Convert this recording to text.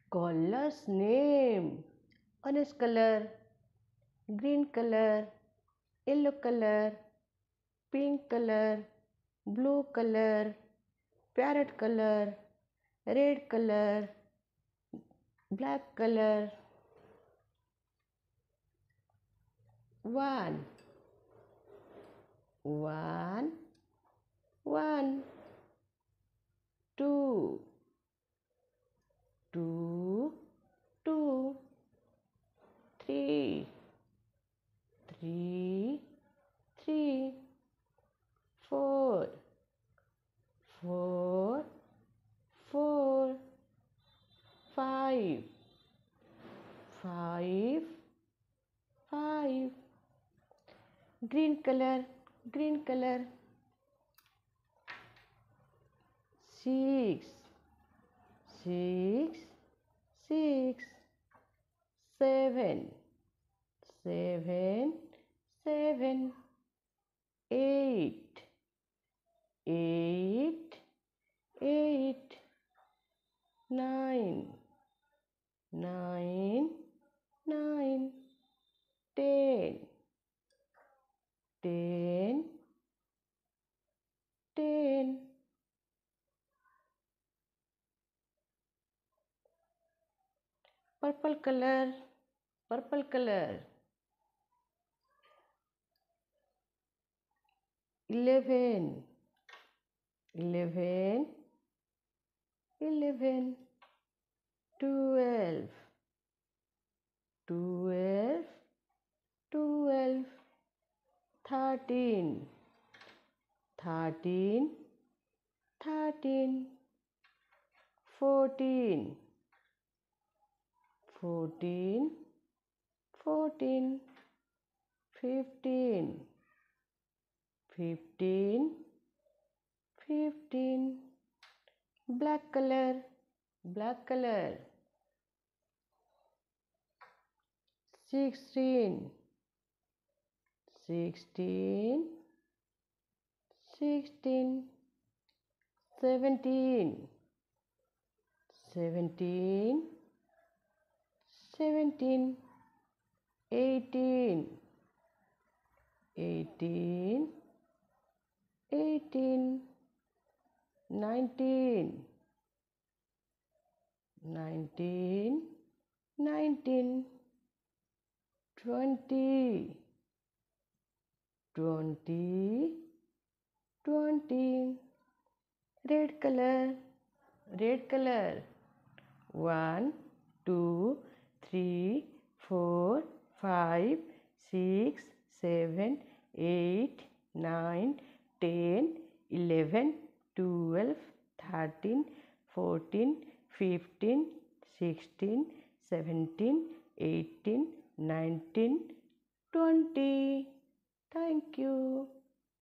Colors name: orange color, green color, yellow color, pink color, blue color, parrot color, red color, black color. 1 1 1 2 2 2 3 3 3 4 4 4 5 5 5 green color, green color. 6 6 6 7 7 7 8 8 8 9 9 9 10 10 10 purple color, purple color. 11 11 11 12 12 12 13 13 13 14 14 14 15 15 15 black color, black color. 16 16 16 17 17 17 18 18 18 19 19 19 20 20 20 red color, red color. 1 2 3 4 5 6 7 8 9 10 11 12 13 14 15 16 17 18 19 20. Thank you.